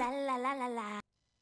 la.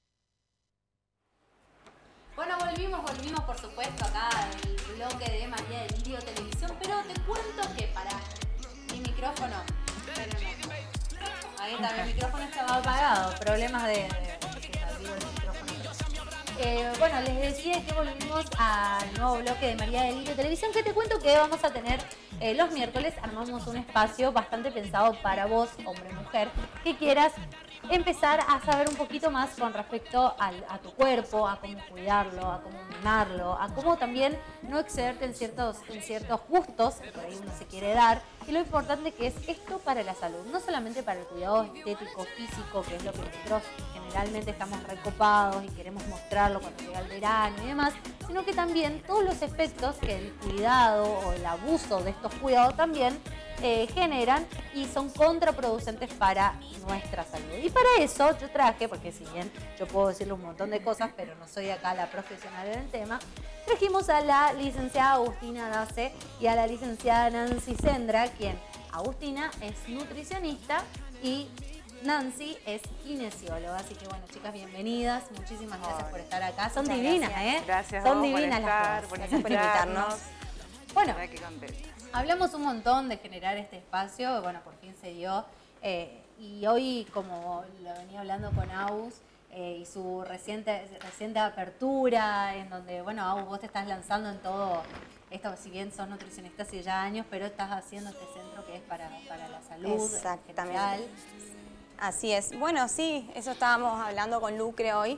Bueno, volvimos por supuesto acá el bloque de María del Lirio Televisión, pero te cuento que para mi micrófono, pero no, ahí está, mi micrófono estaba apagado, problemas de digo el micrófono. Bueno, les decía que volvimos al nuevo bloque de María del Lirio Televisión, que te cuento que vamos a tener los miércoles, armamos un espacio bastante pensado para vos, hombre o mujer, que quieras empezar a saber un poquito más con respecto a tu cuerpo, a cómo cuidarlo, a cómo mimarlo, a cómo también no excederte en ciertos gustos que por ahí uno se quiere dar, y lo importante que es esto para la salud, no solamente para el cuidado estético, físico, que es lo que nosotros generalmente estamos recopados y queremos mostrarlo cuando llega el verano y demás, sino que también todos los efectos que el cuidado o el abuso de estos cuidados también generan y son contraproducentes para nuestra salud. Y para eso yo traje, porque si bien yo puedo decirle un montón de cosas, pero no soy acá la profesional en el tema, trajimos a la licenciada Agustina Dace y a la licenciada Nancy Sendra, quien Agustina es nutricionista y Nancy es kinesióloga. Así que bueno, chicas, bienvenidas. Muchísimas gracias por estar acá. Son divinas, gracias. Gracias, son divinas divinas las dos. Gracias por invitarnos. Bueno, qué contenta. Hablamos un montón de generar este espacio, bueno, por fin se dio. Y hoy, como lo venía hablando con Agus y su reciente apertura, en donde, bueno, Agus, vos te estás lanzando en todo esto, si bien sos nutricionista hace ya años, pero estás haciendo este centro que es para la salud. Exactamente. Así es. Bueno, sí, eso estábamos hablando con Lucre hoy.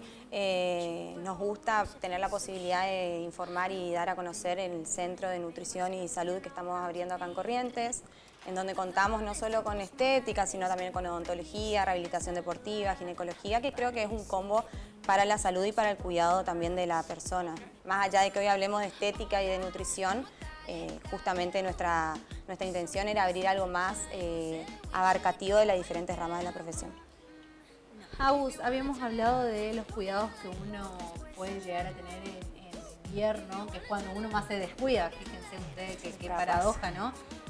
Nos gusta tener la posibilidad de informar y dar a conocer el Centro de Nutrición y Salud que estamos abriendo acá en Corrientes, en donde contamos no solo con estética, sino también con odontología, rehabilitación deportiva, ginecología, que creo que es un combo para la salud y para el cuidado también de la persona. Más allá de que hoy hablemos de estética y de nutrición, justamente nuestra intención era abrir algo más abarcativo de las diferentes ramas de la profesión. Agus, habíamos hablado de los cuidados que uno puede llegar a tener en invierno, que es cuando uno más se descuida, fíjense ustedes qué paradoja, ¿no?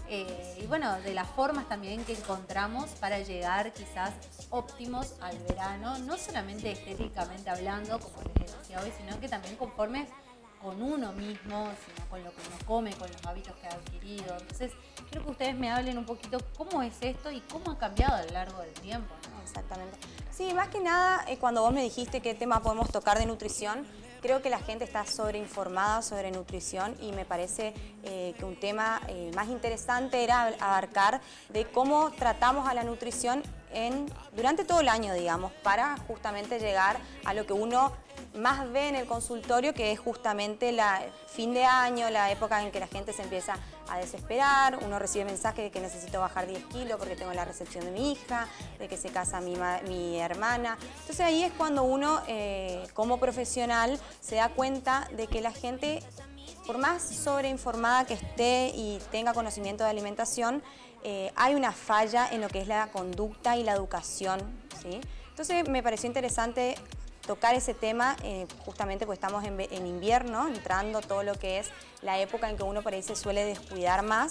Y bueno, de las formas también que encontramos para llegar quizás óptimos al verano, no solamente estéticamente hablando, como les decía hoy, sino que también conformes con uno mismo, sino con lo que uno come, con los hábitos que ha adquirido. Entonces, quiero que ustedes me hablen un poquito cómo es esto y cómo ha cambiado a lo largo del tiempo, ¿no? Exactamente. Sí, más que nada, cuando vos me dijiste qué tema podemos tocar de nutrición, creo que la gente está sobreinformada sobre nutrición y me parece que un tema más interesante era abarcar de cómo tratamos a la nutrición durante todo el año, digamos, para justamente llegar a lo que uno más ve en el consultorio, que es justamente fin de año, la época en que la gente se empieza a desesperar, uno recibe mensajes de que necesito bajar 10 kilos porque tengo la recepción de mi hija, de que se casa mi hermana. Entonces ahí es cuando uno, como profesional, se da cuenta de que la gente, por más sobreinformada que esté y tenga conocimiento de alimentación, hay una falla en lo que es la conducta y la educación, ¿sí? Entonces me pareció interesante tocar ese tema justamente porque estamos en invierno, entrando todo lo que es la época en que uno por ahí se suele descuidar más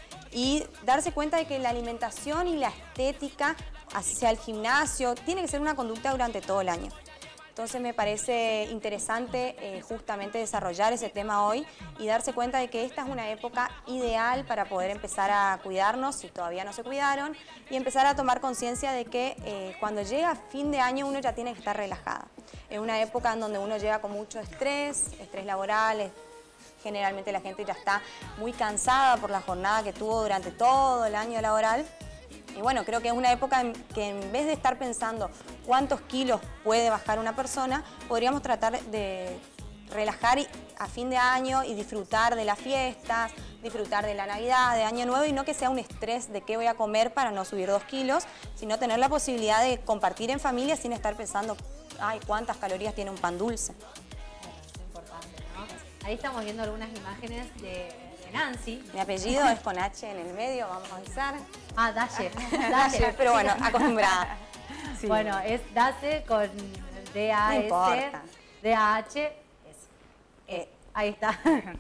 y darse cuenta de que la alimentación y la estética, así sea el gimnasio, tiene que ser una conducta durante todo el año. Entonces me parece interesante justamente desarrollar ese tema hoy y darse cuenta de que esta es una época ideal para poder empezar a cuidarnos si todavía no se cuidaron y empezar a tomar conciencia de que cuando llega fin de año uno ya tiene que estar relajada. Es una época en donde uno llega con mucho estrés laboral, generalmente la gente ya está muy cansada por la jornada que tuvo durante todo el año laboral. Y bueno, creo que es una época en que en vez de estar pensando cuántos kilos puede bajar una persona, podríamos tratar de relajar a fin de año y disfrutar de las fiestas, disfrutar de la Navidad, de Año Nuevo y no que sea un estrés de qué voy a comer para no subir 2 kilos, sino tener la posibilidad de compartir en familia sin estar pensando, ay, cuántas calorías tiene un pan dulce. Es importante, ¿no? Ahí estamos viendo algunas imágenes de Nancy. Mi apellido es con H en el medio, vamos a avisar. Ah, Dace. Dace, pero bueno, acostumbrada. Sí. Bueno, es Dace con D-A-S. No importa. D-A-H. Ahí está.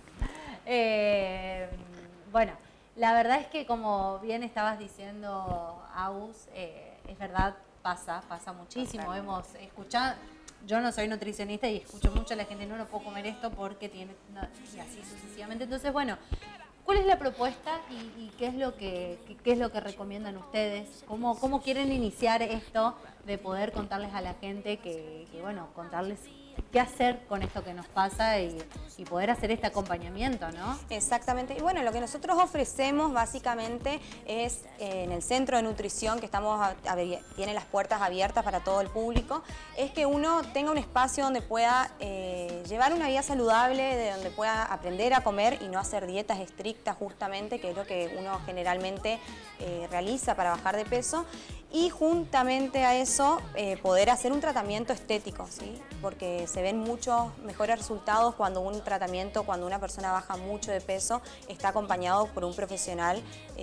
Bueno, la verdad es que como bien estabas diciendo, Agus, es verdad, pasa muchísimo. Hemos escuchado, yo no soy nutricionista y escucho mucho a la gente, no puedo comer esto porque tiene, no, y así sucesivamente. Entonces, bueno, ¿cuál es la propuesta y qué es lo que recomiendan ustedes? ¿Cómo quieren iniciar esto de poder contarles a la gente que bueno, contarles qué hacer con esto que nos pasa y poder hacer este acompañamiento, ¿no? Exactamente. Y bueno, lo que nosotros ofrecemos básicamente es en el centro de nutrición, que tiene las puertas abiertas para todo el público, es que uno tenga un espacio donde pueda llevar una vida saludable, de donde pueda aprender a comer y no hacer dietas estrictas justamente, que es lo que uno generalmente realiza para bajar de peso. Y juntamente a eso poder hacer un tratamiento estético, ¿sí? Porque se ven muchos mejores resultados cuando cuando una persona baja mucho de peso, está acompañado por un profesional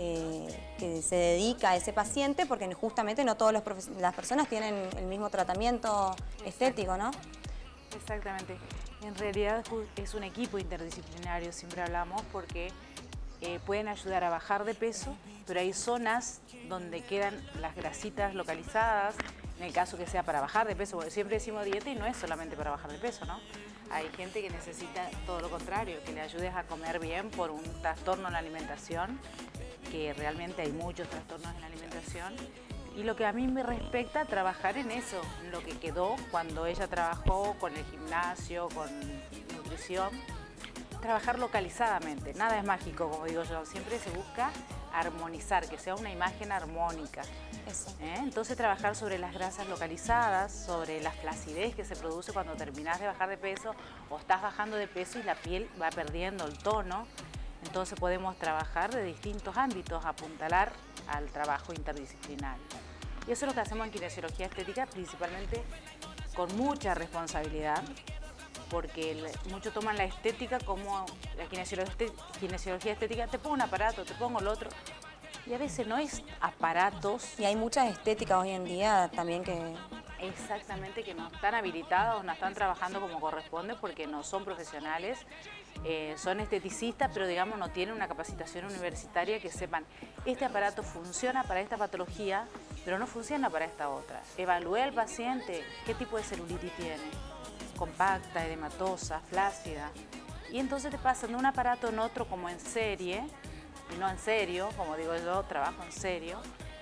que se dedica a ese paciente, porque justamente no todas las personas tienen el mismo tratamiento estético, ¿no? Exactamente. En realidad es un equipo interdisciplinario, siempre hablamos, porque pueden ayudar a bajar de peso, pero hay zonas donde quedan las grasitas localizadas, en el caso que sea para bajar de peso, porque siempre decimos dieta y no es solamente para bajar de peso, ¿no? Hay gente que necesita todo lo contrario, que le ayudes a comer bien por un trastorno en la alimentación, que realmente hay muchos trastornos en la alimentación. Y lo que a mí me respecta, trabajar en eso, en lo que quedó cuando ella trabajó con el gimnasio, con nutrición. Trabajar localizadamente, nada es mágico, como digo yo, siempre se busca armonizar, que sea una imagen armónica. Eso. Entonces trabajar sobre las grasas localizadas, sobre la flacidez que se produce cuando terminás de bajar de peso o estás bajando de peso y la piel va perdiendo el tono. Entonces podemos trabajar de distintos ámbitos, apuntalar al trabajo interdisciplinario. Y eso es lo que hacemos en kinesiología estética, principalmente con mucha responsabilidad, porque muchos toman la estética como la kinesiología estética, te pongo un aparato, te pongo el otro, y a veces no es aparatos. Y hay muchas estéticas hoy en día también que... Exactamente, que no están habilitados, no están trabajando como corresponde porque no son profesionales, son esteticistas, pero digamos no tienen una capacitación universitaria que sepan, este aparato funciona para esta patología, pero no funciona para esta otra. Evalúe al paciente qué tipo de celulitis tiene, compacta, edematosa, flácida, y entonces te pasan de un aparato en otro como en serie, y no en serio, como digo yo, trabajo en serio,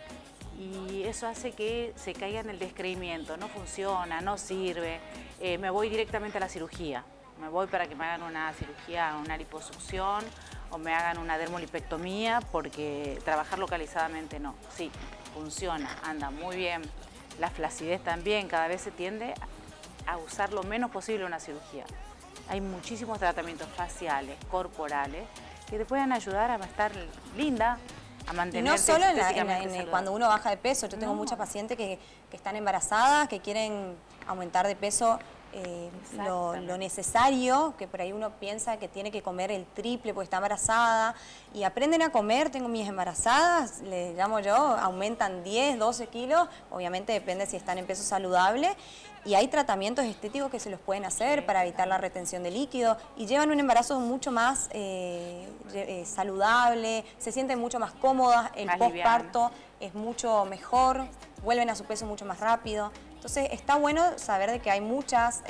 y eso hace que se caiga en el descreimiento, no funciona, no sirve, me voy directamente a la cirugía, me voy para que me hagan una cirugía, una liposucción o me hagan una dermolipectomía, porque trabajar localizadamente no. Sí, funciona, anda muy bien, la flacidez también, cada vez se tiende a usar lo menos posible una cirugía. Hay muchísimos tratamientos faciales, corporales, que te pueden ayudar a estar linda, a mantenerse. Y no solo estéticamente cuando uno baja de peso. Yo tengo muchas pacientes que están embarazadas, que quieren aumentar de peso lo necesario, que por ahí uno piensa que tiene que comer el triple porque está embarazada, y aprenden a comer. Tengo mis embarazadas, le llamo yo, aumentan 10, 12 kilos, obviamente depende si están en peso saludable, y hay tratamientos estéticos que se los pueden hacer para evitar la retención de líquido, y llevan un embarazo mucho más saludable, se sienten mucho más cómodas, el posparto es mucho mejor, vuelven a su peso mucho más rápido. Entonces está bueno saber de que hay muchas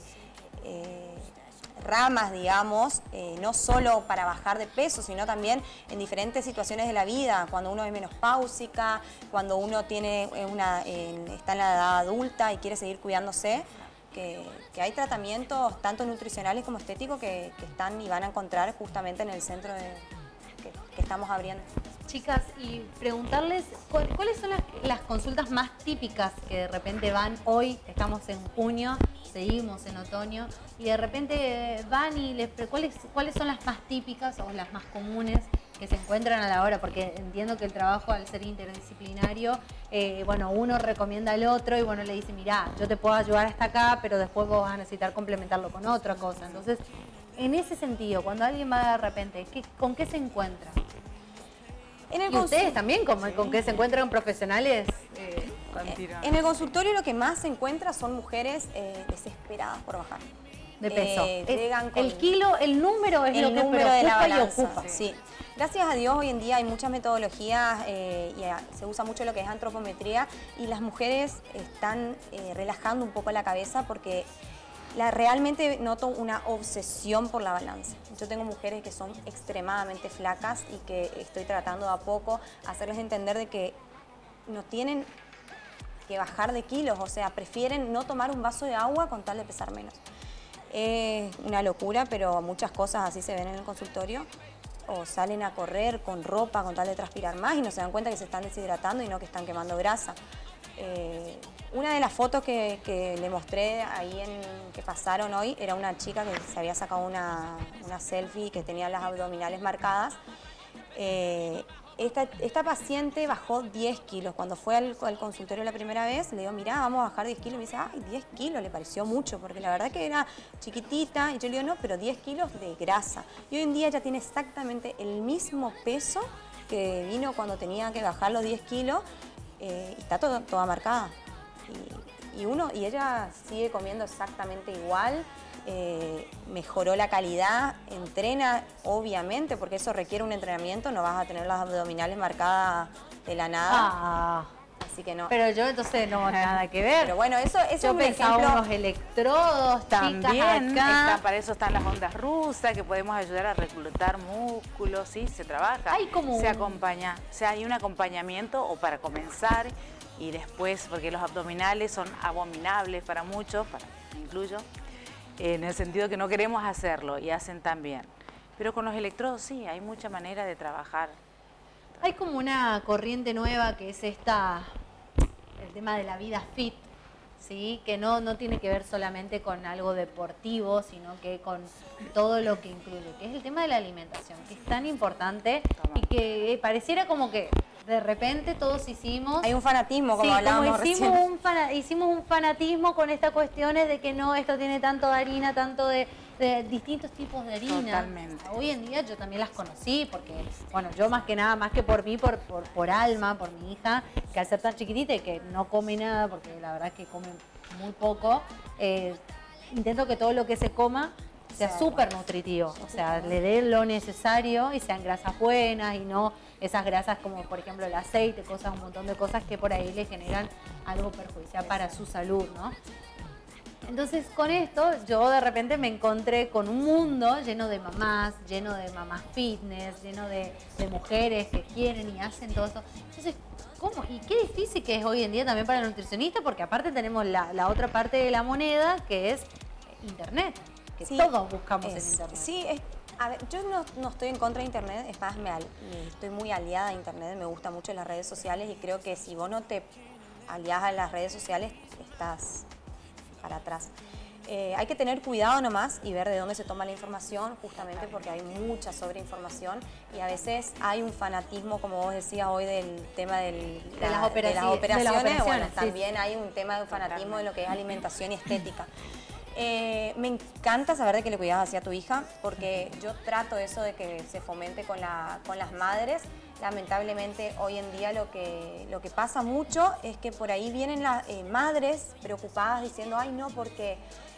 ramas, digamos, no solo para bajar de peso, sino también en diferentes situaciones de la vida, cuando uno es menopáusica, cuando uno tiene está en la edad adulta y quiere seguir cuidándose, que hay tratamientos tanto nutricionales como estéticos que están y van a encontrar justamente en el centro que estamos abriendo. Chicas, y preguntarles cuáles son las consultas más típicas que de repente van hoy, estamos en junio, seguimos en otoño, y de repente van y cuáles son las más típicas o las más comunes que se encuentran a la hora, porque entiendo que el trabajo, al ser interdisciplinario, bueno, uno recomienda al otro y bueno, le dice, mirá, yo te puedo ayudar hasta acá, pero después vos vas a necesitar complementarlo con otra cosa. Entonces, en ese sentido, cuando alguien va de repente, ¿con qué se encuentra? ¿Y ustedes también con qué se encuentran profesionales? En el consultorio lo que más se encuentra son mujeres desesperadas por bajar. de peso. Llegan con el kilo, el número es el lo que número de la preocupa y balanza. ocupa. Sí. Gracias a Dios hoy en día hay muchas metodologías se usa mucho lo que es antropometría y las mujeres están relajando un poco la cabeza porque realmente noto una obsesión por la balanza. Yo tengo mujeres que son extremadamente flacas y que estoy tratando de a poco hacerles entender de que no tienen que bajar de kilos, o sea, prefieren no tomar un vaso de agua con tal de pesar menos. Es una locura, pero muchas cosas así se ven en el consultorio. O salen a correr con ropa con tal de transpirar más y no se dan cuenta que se están deshidratando y no que están quemando grasa. Una de las fotos que le mostré ahí que pasaron hoy era una chica que se había sacado una selfie que tenía las abdominales marcadas. Esta paciente bajó 10 kilos. Cuando fue al consultorio la primera vez, le digo, mirá, vamos a bajar 10 kilos. Y me dice, ay, 10 kilos, le pareció mucho, porque la verdad que era chiquitita. Y yo le digo, no, pero 10 kilos de grasa. Y hoy en día ya tiene exactamente el mismo peso que vino cuando tenía que bajar los 10 kilos. Y está toda marcada. Y ella sigue comiendo exactamente igual. Mejoró la calidad, entrena obviamente porque eso requiere un entrenamiento, no vas a tener las abdominales marcadas de la nada, así que no. Pero yo entonces no nada que ver. Pero bueno, eso es yo un pensaba ejemplo. unos electrodos también acá. para eso están las ondas rusas que podemos ayudar a reclutar músculos, sí, se trabaja, hay como se acompaña, o sea, hay un acompañamiento o para comenzar y después, porque los abdominales son abominables para muchos, me incluyo, en el sentido que no queremos hacerlo y hacen también. Pero con los electrodos sí, hay mucha manera de trabajar. Hay como una corriente nueva que es el tema de la vida fit, ¿sí? Que no tiene que ver solamente con algo deportivo, sino que con todo lo que incluye, que es el tema de la alimentación, que es tan importante y que pareciera como que de repente todos hicimos... Hay un fanatismo, como hablábamos recién. Hicimos un fanatismo con estas cuestiones de que no, esto tiene tanto de harina, tanto de distintos tipos de harina. Totalmente. Hoy en día yo también las conocí, porque, bueno, yo más que nada, más que por mí, por Alma, por mi hija, que al ser tan chiquitita y que no come nada, porque la verdad es que come muy poco, intento que todo lo que se coma sea súper nutritivo, o sea, le dé lo necesario y sean grasas buenas y no esas grasas como por ejemplo el aceite, un montón de cosas que por ahí le generan algo perjudicial para su salud, ¿no? Entonces con esto yo de repente me encontré con un mundo lleno de mamás fitness, lleno de mujeres que quieren y hacen todo eso. Entonces, ¿cómo? Y qué difícil que es hoy en día también para el nutricionista, porque aparte tenemos la otra parte de la moneda que es internet. Que sí, todos buscamos en internet. Sí, a ver, yo no estoy en contra de internet, es más, estoy muy aliada a internet, me gustan mucho las redes sociales y creo que si vos no te aliás a las redes sociales, estás para atrás. Hay que tener cuidado nomás y ver de dónde se toma la información, justamente porque hay mucha sobreinformación y a veces hay un fanatismo, como vos decías hoy, del tema de las operaciones. Bueno, sí, también hay un tema de un fanatismo de lo que es alimentación y estética. Me encanta saber de que le cuidas hacia tu hija, porque yo trato eso de que se fomente con las madres. Lamentablemente hoy en día lo que pasa mucho es que por ahí vienen las madres preocupadas diciendo, ay no, porque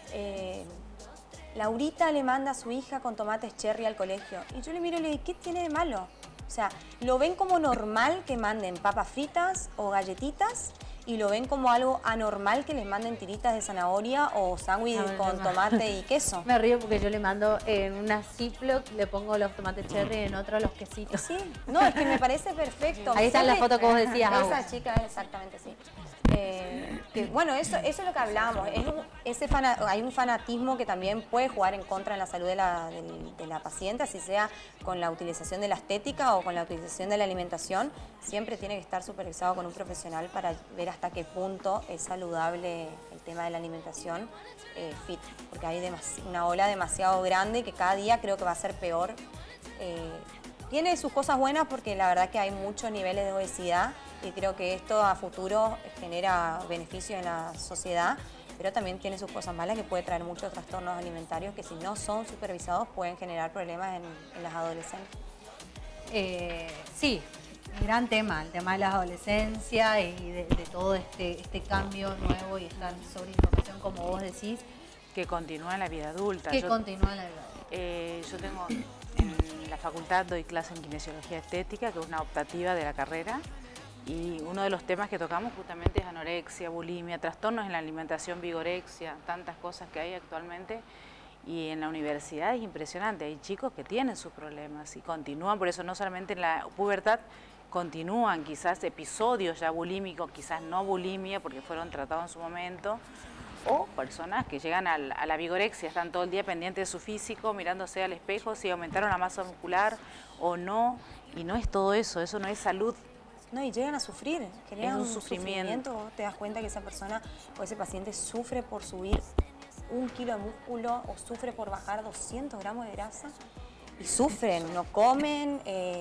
Laurita le manda a su hija con tomates cherry al colegio. Y yo le miro y le digo, ¿qué tiene de malo? O sea, lo ven como normal que manden papas fritas o galletitas y lo ven como algo anormal que les manden tiritas de zanahoria o sándwich con tomate y queso. Me río porque yo le mando en una Ziploc, le pongo los tomates cherry, en otro los quesitos. Sí, no, es que me parece perfecto. Ahí está la foto que vos decías. Esa chica, exactamente, sí. Bueno, eso es lo que hablábamos. Hay un fanatismo que también puede jugar en contra en la salud de la paciente, así sea con la utilización de la estética o con la utilización de la alimentación. Siempre tiene que estar supervisado con un profesional para ver hasta qué punto es saludable el tema de la alimentación fit, porque hay una ola demasiado grande que cada día creo que va a ser peor. Tiene sus cosas buenas porque la verdad que hay muchos niveles de obesidad y creo que esto a futuro genera beneficio en la sociedad, pero también tiene sus cosas malas que puede traer muchos trastornos alimentarios que si no son supervisados pueden generar problemas en las adolescentes. Sí, gran tema, el tema de la adolescencia y de todo este cambio nuevo y esta sobreinformación, como vos decís. Que continúa en la vida adulta. Que continúa en la vida adulta. Yo tengo en la facultad, doy clase en kinesiología estética, que es una optativa de la carrera. Y uno de los temas que tocamos justamente es anorexia, bulimia, trastornos en la alimentación, vigorexia, tantas cosas que hay actualmente. Y en la universidad es impresionante, hay chicos que tienen sus problemas y continúan, por eso no solamente en la pubertad, continúan quizás episodios ya bulímicos, quizás no bulimia porque fueron tratados en su momento, o personas que llegan a la vigorexia, están todo el día pendientes de su físico, mirándose al espejo, si aumentaron la masa muscular o no, y no es todo eso, eso no es salud. No, y llegan a sufrir, crean un un sufrimiento. Vos te das cuenta que esa persona o ese paciente sufre por subir 1 kilo de músculo o sufre por bajar 200 gramos de grasa y sufren, no comen,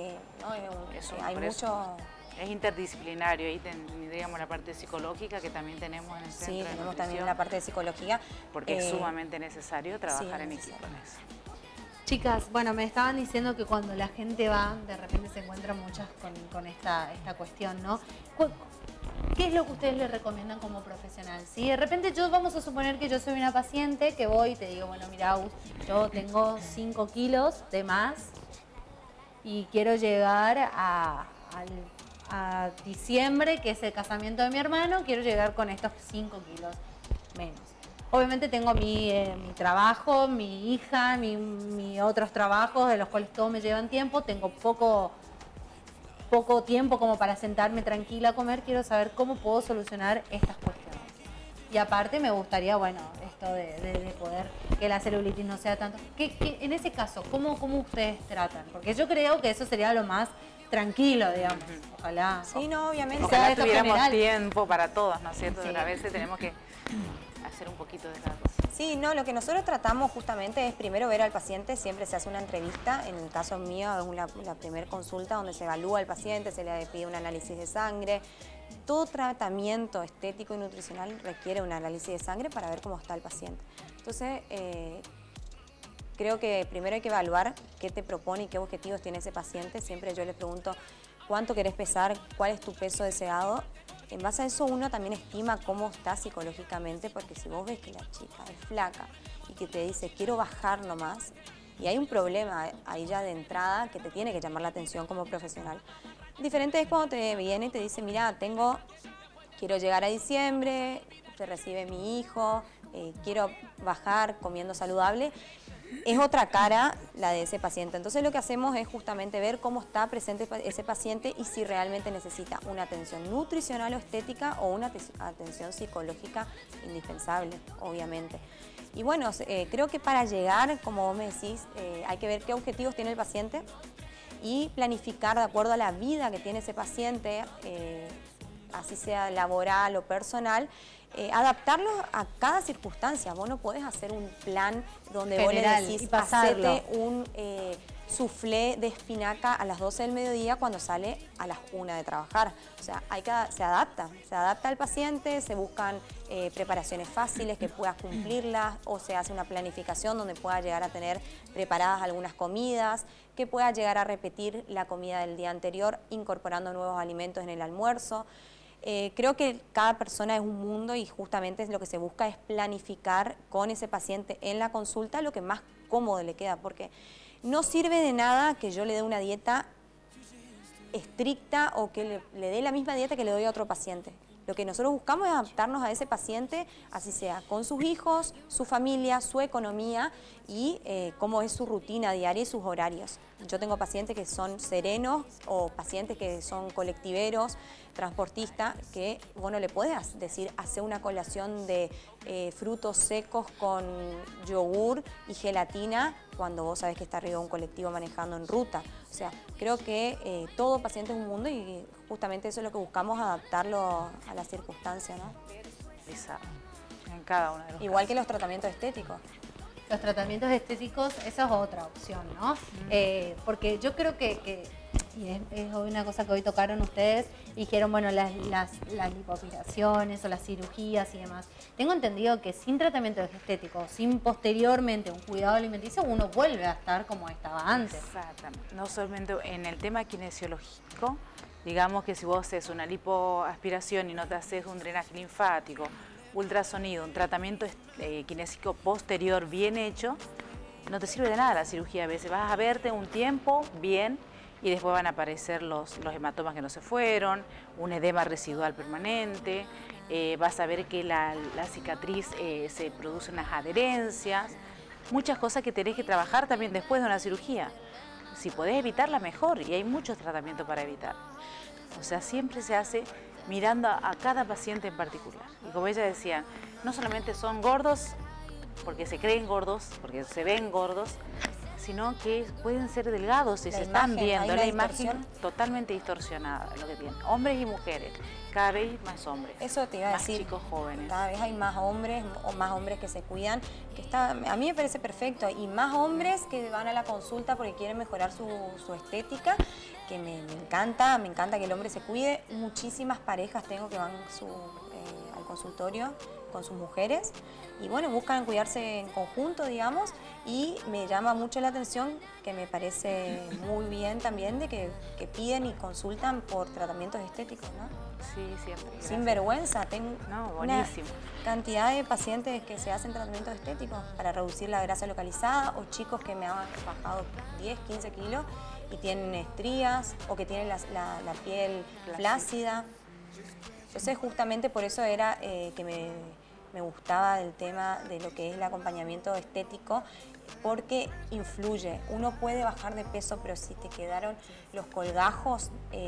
hay mucho... Es interdisciplinario, ahí tendríamos la parte psicológica que también tenemos en el centro de Sí, tenemos nutrición, también la parte de psicología. porque es sumamente necesario trabajar en necesario. equipo en eso. Chicas, bueno, me estaban diciendo que cuando la gente va, de repente se encuentran muchas con esta cuestión, ¿no? ¿Qué es lo que ustedes le recomiendan como profesional? Si de repente vamos a suponer que yo soy una paciente que voy y te digo, bueno, mira, yo tengo 5 kilos de más y quiero llegar a diciembre, que es el casamiento de mi hermano, quiero llegar con estos 5 kilos menos. Obviamente tengo mi trabajo, mi hija, mis otros trabajos de los cuales todos me llevan tiempo, tengo poco tiempo como para sentarme tranquila a comer, quiero saber cómo puedo solucionar estas cuestiones. Y aparte me gustaría, bueno, esto de poder que la celulitis no sea tanto... en ese caso, ¿cómo ustedes tratan? Porque yo creo que eso sería lo más tranquilo, digamos. Ojalá. Sí, no, obviamente. Ojalá esto tuviéramos general. tiempo para todos, ¿no es cierto? Sí. Pero a veces tenemos que hacer un poquito de cada cosa. Sí, no, lo que nosotros tratamos justamente es primero ver al paciente, siempre se hace una entrevista, en el caso mío es la primera consulta donde se evalúa al paciente, se le pide un análisis de sangre. Todo tratamiento estético y nutricional requiere un análisis de sangre para ver cómo está el paciente. Entonces, creo que primero hay que evaluar qué te propone y qué objetivos tiene ese paciente. Siempre yo le pregunto cuánto querés pesar, cuál es tu peso deseado. En base a eso uno también estima cómo está psicológicamente, porque si vos ves que la chica es flaca y que te dice quiero bajar nomás, y hay un problema ahí ya de entrada que te tiene que llamar la atención como profesional. Diferente es cuando te viene y te dice, mira, quiero llegar a diciembre, te recibe mi hijo, quiero bajar comiendo saludable. Es otra cara la de ese paciente. Entonces lo que hacemos es justamente ver cómo está presente ese paciente y si realmente necesita una atención nutricional o estética o una atención psicológica indispensable, obviamente. Y bueno, creo que para llegar, como vos me decís, hay que ver qué objetivos tiene el paciente y planificar de acuerdo a la vida que tiene ese paciente, así sea laboral o personal, adaptarlo a cada circunstancia. Vos no podés hacer un plan donde general, vos le decís, pasarlo. hacete un soufflé de espinaca a las 12 del mediodía cuando sale a las 1 de trabajar. O sea, se adapta al paciente, se buscan preparaciones fáciles que puedas cumplirlas, o se hace una planificación donde pueda llegar a tener preparadas algunas comidas, que pueda llegar a repetir la comida del día anterior, incorporando nuevos alimentos en el almuerzo. Creo que cada persona es un mundo y justamente lo que se busca es planificar con ese paciente en la consulta lo que más cómodo le queda, porque no sirve de nada que yo le dé una dieta estricta o que le dé la misma dieta que le doy a otro paciente. Lo que nosotros buscamos es adaptarnos a ese paciente, así sea con sus hijos, su familia, su economía y cómo es su rutina diaria y sus horarios. Yo tengo pacientes que son serenos o pacientes que son colectiveros, transportistas, que bueno, le puedes decir, hace una colación de frutos secos con yogur y gelatina cuando vos sabés que está arriba de un colectivo manejando en ruta. O sea, creo que todo paciente es un mundo y justamente eso es lo que buscamos, adaptarlo a las circunstancias, ¿no? En cada uno de los Igual que los tratamientos estéticos. Los tratamientos estéticos, esa es otra opción, ¿no? Porque yo creo que y es una cosa que hoy tocaron ustedes, dijeron, bueno, las lipoaspiraciones o las cirugías y demás. Tengo entendido que sin tratamiento estético, sin posteriormente un cuidado alimenticio, uno vuelve a estar como estaba antes. Exactamente. No solamente en el tema kinesiológico, digamos que si vos haces una lipoaspiración y no te haces un drenaje linfático ultrasonido, un tratamiento kinésico posterior bien hecho, no te sirve de nada la cirugía a veces. Vas a verte un tiempo bien y después van a aparecer los hematomas que no se fueron, un edema residual permanente, vas a ver que la cicatriz se produce unas adherencias, muchas cosas que tenés que trabajar también después de una cirugía. Si podés evitarla, mejor, y hay muchos tratamientos para evitar. O sea, siempre se hace mirando a cada paciente en particular. Y como ella decía, no solamente son gordos porque se creen gordos, porque se ven gordos, sino que pueden ser delgados si se están viendo. La imagen totalmente distorsionada, lo que tienen. Hombres y mujeres, cada vez más hombres. Eso te iba a decir. Más chicos jóvenes. Cada vez hay más hombres que se cuidan, a mí me parece perfecto, y más hombres que van a la consulta porque quieren mejorar su estética, que me encanta que el hombre se cuide. Muchísimas parejas tengo que van al consultorio con sus mujeres y bueno, buscan cuidarse en conjunto, digamos, y me llama mucho la atención, que me parece muy bien también, de que piden y consultan por tratamientos estéticos, ¿no? Sí, siempre. Sin vergüenza, tengo una buenísimo. Cantidad de pacientes que se hacen tratamientos estéticos para reducir la grasa localizada, o chicos que me han bajado 10, 15 kilos y tienen estrías o que tienen la piel flácida. Entonces justamente por eso era que me gustaba el tema de lo que es el acompañamiento estético, porque influye. Uno puede bajar de peso, pero si te quedaron los colgajos,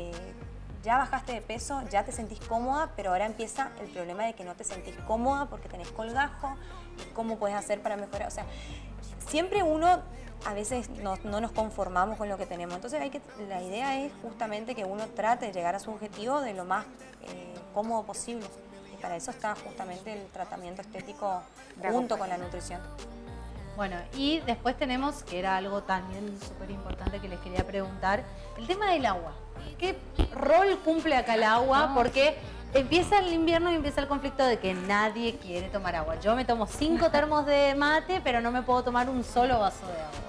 ya bajaste de peso, ya te sentís cómoda, pero ahora empieza el problema de que no te sentís cómoda porque tenés colgajo. ¿Cómo puedes hacer para mejorar? O sea, siempre uno, a veces no nos conformamos con lo que tenemos. Entonces la idea es justamente que uno trate de llegar a su objetivo de lo más cómodo posible. Y para eso está justamente el tratamiento estético junto con la nutrición. Bueno, y después tenemos, que era algo también súper importante que les quería preguntar, el tema del agua. ¿Qué rol cumple acá el agua? Porque empieza el invierno y empieza el conflicto de que nadie quiere tomar agua. Yo me tomo 5 termos de mate, pero no me puedo tomar un solo vaso de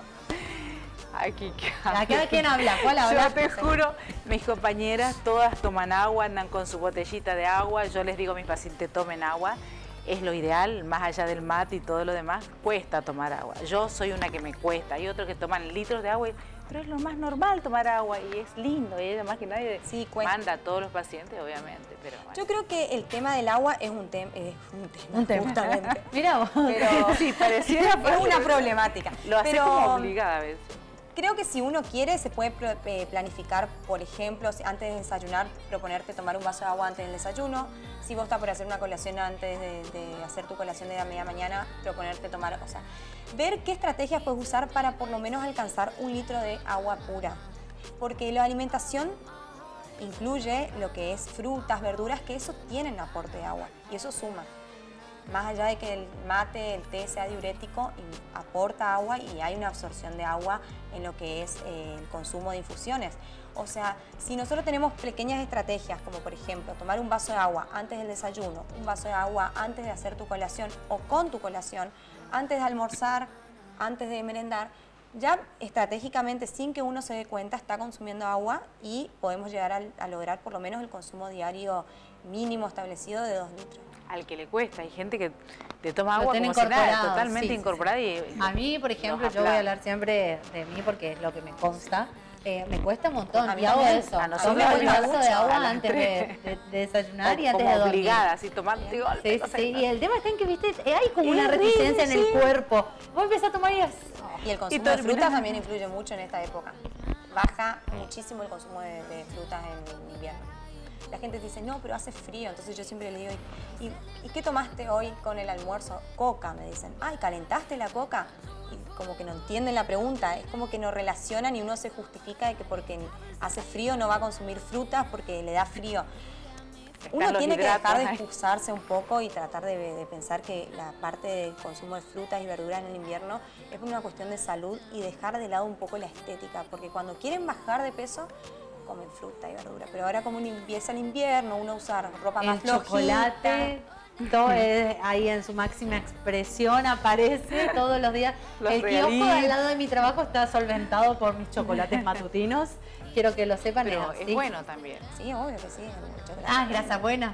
agua. Aquí, ¿Cada quien habla? ¿Cuál habla? Yo te juro, mis compañeras todas toman agua, andan con su botellita de agua. Yo les digo a mis pacientes, tomen agua. Es lo ideal, más allá del mate y todo lo demás, cuesta tomar agua. Yo soy una que me cuesta. Hay otros que toman litros de agua, pero es lo más normal tomar agua y es lindo. Y además que nadie manda a todos los pacientes, obviamente. Pero bueno. Yo creo que el tema del agua es un tema. Justamente. Mira vos. Pero sí, pareciera es una problemática. Lo hace como obligada a veces. Creo que si uno quiere, se puede planificar, por ejemplo, antes de desayunar, proponerte tomar un vaso de agua antes del desayuno. Si vos estás por hacer una colación antes de hacer tu colación de la media mañana, proponerte tomar, o sea, ver qué estrategias puedes usar para por lo menos alcanzar 1 litro de agua pura. Porque la alimentación incluye lo que es frutas, verduras, que eso tienen aporte de agua y eso suma. Más allá de que el mate, el té sea diurético, aporta agua y hay una absorción de agua en lo que es el consumo de infusiones. O sea, si nosotros tenemos pequeñas estrategias, como por ejemplo tomar un vaso de agua antes del desayuno, un vaso de agua antes de hacer tu colación o con tu colación, antes de almorzar, antes de merendar, ya estratégicamente, sin que uno se dé cuenta, está consumiendo agua y podemos llegar a lograr por lo menos el consumo diario mínimo establecido de 2 litros. Al que le cuesta, hay gente que te toma agua como si nada, totalmente incorporada. Y a mí, por ejemplo, yo voy a hablar siempre de mí porque es lo que me consta. Me cuesta un montón, y hago eso. A nosotros tomo un vaso de agua antes de desayunar y antes de dormir. Obligada, así tomando. Sí, y el tema está en que, viste, hay como una resistencia en el cuerpo. Vos empezás a tomar y el consumo de frutas también influye mucho en esta época. Baja muchísimo el consumo de frutas en invierno. La gente dice, no, pero hace frío. Entonces yo siempre le digo, ¿y qué tomaste hoy con el almuerzo? Coca, me dicen. Ay, ¿calentaste la coca? Y como que no entienden la pregunta. Es como que no relacionan y uno se justifica de que porque hace frío no va a consumir frutas porque le da frío. Uno tiene que dejar de excusarse un poco y tratar de pensar que la parte del consumo de frutas y verduras en el invierno es una cuestión de salud y dejar de lado un poco la estética. Porque cuando quieren bajar de peso, comen fruta y verdura, pero ahora como empieza el invierno, uno usa ropa más flojita. Chocolate, todo ahí en su máxima expresión aparece todos los días. El kiosco al lado de mi trabajo está solventado por mis chocolates matutinos. Quiero que lo sepan. Pero es bueno también. Sí, obvio que sí. Grasa buena.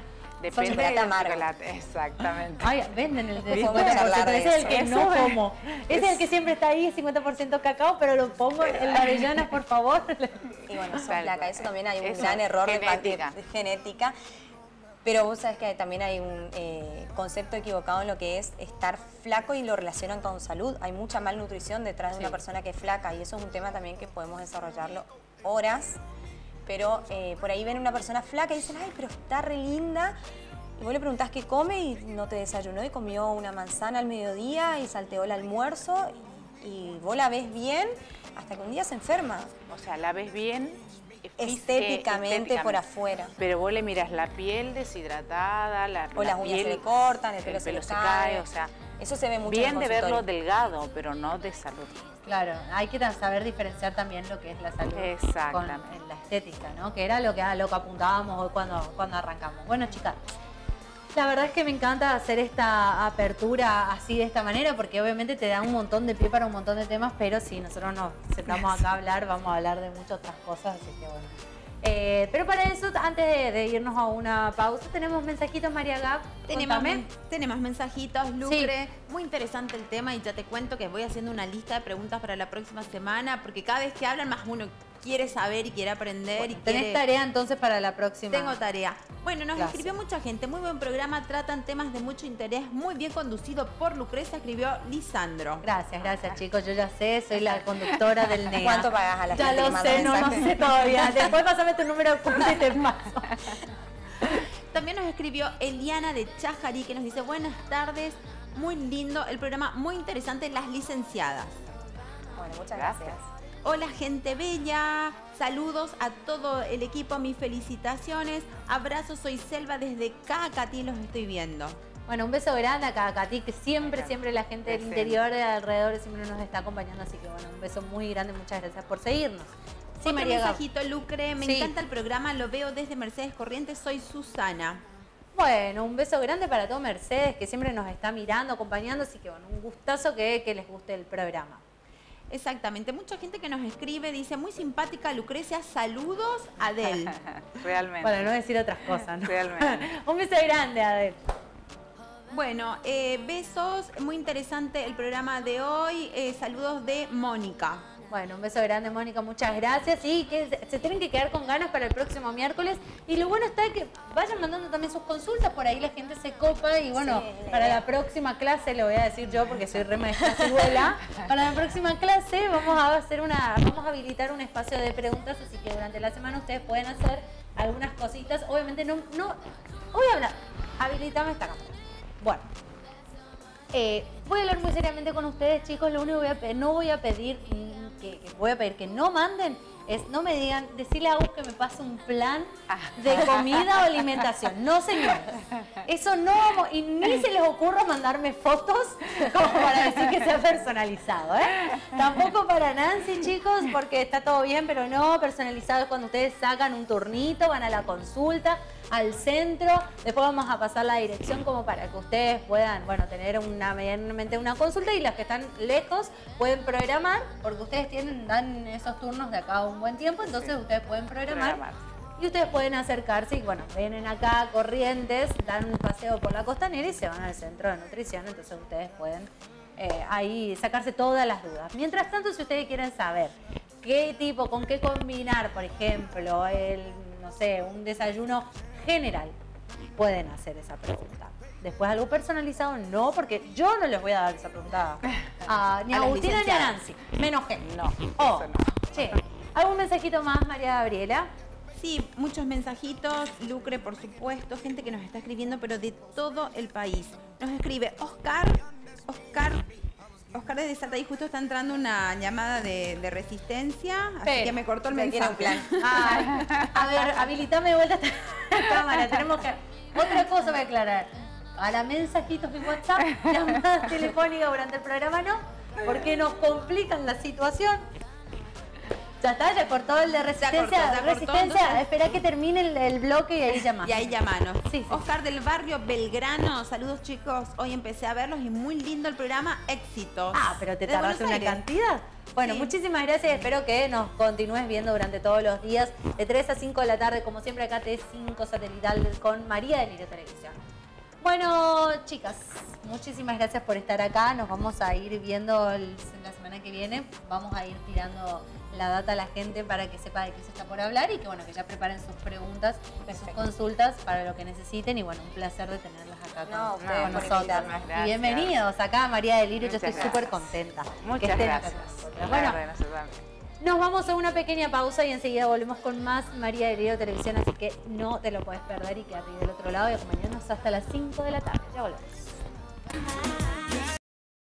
Depende chocolate del amargo. chocolate, exactamente. Ay, venden el de Podemos 50%, charlar de ese es el eso. que Eso no es- como. Ese es el que siempre está ahí, 50% cacao, pero lo pongo en la avellana, por favor. Y bueno, sos Tal flaca, cual. eso también hay un Eso, gran error genética. de genética. Pero vos sabés que también hay un concepto equivocado en lo que es estar flaco y lo relacionan con salud. Hay mucha malnutrición detrás de una persona que es flaca y eso es un tema también que podemos desarrollarlo horas. Pero por ahí ven una persona flaca y dicen, ay, pero está re linda. Y vos le preguntás qué come y no te desayunó y comió una manzana al mediodía y salteó el almuerzo. Y vos la ves bien hasta que un día se enferma. O sea, la ves bien Estéticamente por afuera. Pero vos le miras la piel deshidratada, O las uñas se le cortan, el pelo se le cae. o sea, eso se ve mucho bien en de el verlo consultorio. delgado, pero no de salud. Claro, hay que saber diferenciar también lo que es la salud con Exactamente. la estética, ¿no? Que era lo que apuntábamos hoy cuando arrancamos. Bueno, chicas, la verdad es que me encanta hacer esta apertura así de esta manera porque obviamente te da un montón de pie para un montón de temas, pero si nosotros nos sentamos acá a hablar, vamos a hablar de muchas otras cosas, así que bueno. Pero para eso, antes de irnos a una pausa, tenemos mensajitos, María Gab. Contame. Tenemos mensajitos, Lucre. Muy interesante el tema y ya te cuento que voy haciendo una lista de preguntas para la próxima semana porque cada vez que hablan más uno quiere saber y quiere aprender. Bueno, ¿tenés tarea entonces para la próxima? Tengo tarea. Bueno, nos Gracias. escribió mucha gente. Muy buen programa, tratan temas de mucho interés. Muy bien conducido por Lucrecia, escribió Lisandro. Gracias chicos, yo ya sé, soy la conductora del NEA. ¿Cuánto pagás a la Ya gente que lo manda sé, no mensajes? sé todavía. Después pásame tu número de cuenta y te paso. También nos escribió Eliana de Chajarí que nos dice buenas tardes, muy lindo el programa, muy interesante, las licenciadas. Bueno, muchas Gracias. gracias. Hola gente bella, saludos a todo el equipo, mis felicitaciones, abrazos, soy Selva desde Cacatí, los estoy viendo. Bueno, un beso grande a Cacatí, que siempre la gente del Presente. interior, de alrededor, siempre nos está acompañando. Así que bueno, un beso muy grande, muchas gracias por seguirnos. Sí, Otro María Gab. mensajito, Lucre, me Sí. encanta el programa, lo veo desde Mercedes Corrientes, soy Susana. Bueno, un beso grande para todo Mercedes, que siempre nos está mirando, acompañando. Así que bueno, un gustazo que les guste el programa. Exactamente, mucha gente que nos escribe, dice, muy simpática Lucrecia, saludos, Adel. Realmente. Para no decir otras cosas, ¿no? Realmente. Un beso grande, Adel. Bueno, besos, muy interesante el programa de hoy, saludos de Mónica. Bueno, un beso grande, Mónica, muchas gracias. Y que se tienen que quedar con ganas para el próximo miércoles. Y lo bueno está que vayan mandando también sus consultas, por ahí la gente se copa. Y bueno, Sí, para idea. la próxima clase, lo voy a decir yo porque soy re maestra ciruela, para la próxima clase vamos a habilitar un espacio de preguntas, así que durante la semana ustedes pueden hacer algunas cositas. Obviamente no voy a hablar, habilitame esta cámara. Bueno. Voy a hablar muy seriamente con ustedes, chicos. Lo único que voy a pedir que no manden es, no me digan, decirle a Agus que me pase un plan de comida o alimentación. No, señores. Eso no vamos, y ni se les ocurra mandarme fotos como para decir que sea personalizado, ¿eh? Tampoco para Nancy, chicos, porque está todo bien, pero no, personalizado es cuando ustedes sacan un turnito, van a la consulta, al centro, después vamos a pasar la dirección como para que ustedes puedan, bueno, tener medianamente una consulta y las que están lejos pueden programar, porque ustedes dan esos turnos de acá a un buen tiempo, entonces ustedes pueden programar. Y ustedes pueden acercarse y bueno, vienen acá a Corrientes, dan un paseo por la costanera y se van al centro de nutrición, entonces ustedes pueden ahí sacarse todas las dudas. Mientras tanto, si ustedes quieren saber qué tipo, con qué combinar, por ejemplo, no sé, un desayuno general, pueden hacer esa pregunta. Después algo personalizado, no, porque yo no les voy a dar esa pregunta ni a las Agustina ni a licenciadas. Nancy. Me enojé. No, Oh, eso no. che, ¿algún mensajito más, María Gabriela? Sí, muchos mensajitos, Lucre, por supuesto, gente que nos está escribiendo, pero de todo el país. Nos escribe Oscar desde Salta y justo está entrando una llamada de resistencia, así Pero, que me cortó el ya tiene mensaje. un plan. Ay, a ver, habilitame de vuelta esta cámara. Tenemos que... Otra cosa voy a aclarar. Para mensajitos y WhatsApp, llamadas telefónicas durante el programa no, porque nos complican la situación. Ya está, ya cortó el de Resistencia. Ya cortó, Resistencia, entonces. espera que termine el bloque y ahí llamas. Y ahí llamanos. Sí, sí. Oscar del barrio Belgrano, saludos chicos. Hoy empecé a verlos y muy lindo el programa, éxitos. Ah, pero te De tardaste Buenos una Aires. cantidad. Bueno, Sí. muchísimas gracias. Espero que nos continúes viendo durante todos los días, de 3 a 5 de la tarde, como siempre acá T5 Satelital con María de Lirio Televisión. Bueno, chicas, muchísimas gracias por estar acá. Nos vamos a ir viendo la semana que viene. Vamos a ir tirando la data a la gente para que sepa de qué se está por hablar y que bueno, que ya preparen sus preguntas, sus consultas para lo que necesiten. Y bueno, un placer de tenerlas acá No, con, ustedes con por nosotros. invitarme. Gracias. Y bienvenidos acá, María de Lirio. Yo Muchas estoy súper gracias. contenta. que Muchas estén acá gracias. con nosotros. La Bueno, verdad, nosotros también. nos vamos a una pequeña pausa y enseguida volvemos con más María de Lirio Televisión, así que no te lo puedes perder y quédate del otro lado y acompañarnos hasta las 5 de la tarde. Ya volvemos.